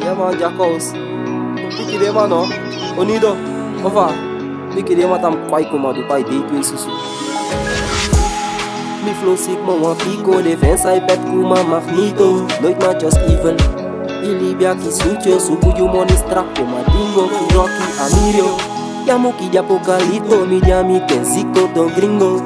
Yeah man, Jackals. Piki de man no. Onido. Ova. Piki de man tam kwai kuma do pai de tu susu. Mi flow sick man wan pico defense I bet kuma magneto. Nooit maar just even. Ilibia ki sucho suku you money strap kuma dingo Rocky Amirio. Yamuki Apocalito mi diami kenziko don gringo.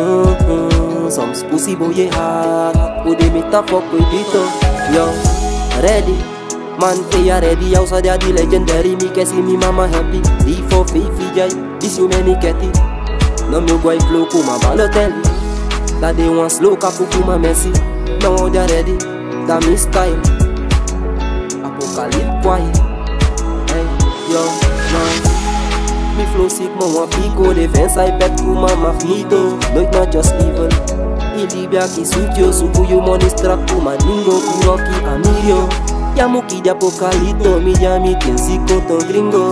Some pussy boy hard. Ude me tap up with it. Yo, ready. Man, they are ready. Outside the legendary. Me can see me mama happy. D4 Fifi Jai. This you many catty. No me go flow kuma Balotelli. That they want slow kapu kuma Messi. Now they are ready. That me style. Apocalypse quiet. Hey, yo, man. Me flow sick, man, wan pico defense I bet kuma magneto. Nooit maar just even. Ilibia ki sucho, suku you money strap kuma dingo Rocky Amirio. Yamuki de Apocalito, mi diami kenziko ton gringo.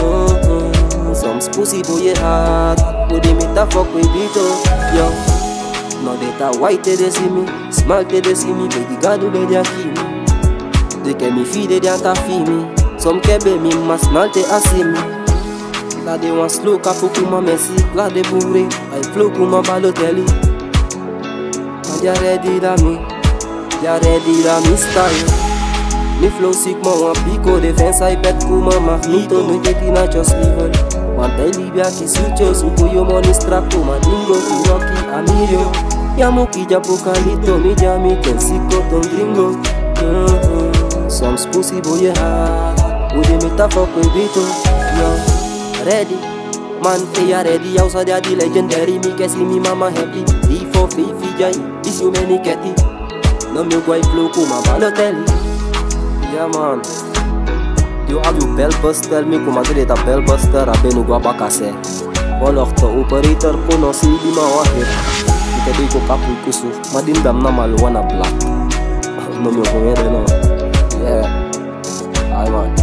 Some pussy boy hard. Ude me ta fuck with it. Yo, no data white they see me, smart they see me, baby gadu be dia kimi. They can me feed they anta fi me. Some kebe me mas malte asi me. La de wan slow kapu kuma Messi. La de bourré, I flow kuma Balotelli. And they are ready da me. They are ready da me style. Me flow sick man wan pico defense I bet kuma magneto. No jeti na just level. Want I libia ki sucho suku yo money strap kuma dingo Rocky Amirio. Yamuki Apocalito mi diami kenziko ton gringo. Some pussy boy hard. Ude me ta fuck with it. Yo. Ready, man, they are ready. Outside the legendary. Me can see me mama happy. D4 Fifi Jai. This you many catty. No me go flow kuma Balotelli. Yeah man. You have your bell buster. Me kuma tu deta bell buster. Abe nu go abakase. Olorto operator kono si di ma wahir. Ike di ko kapu kusu. Madin dam na malu wana black. No me go no. Yeah. I want.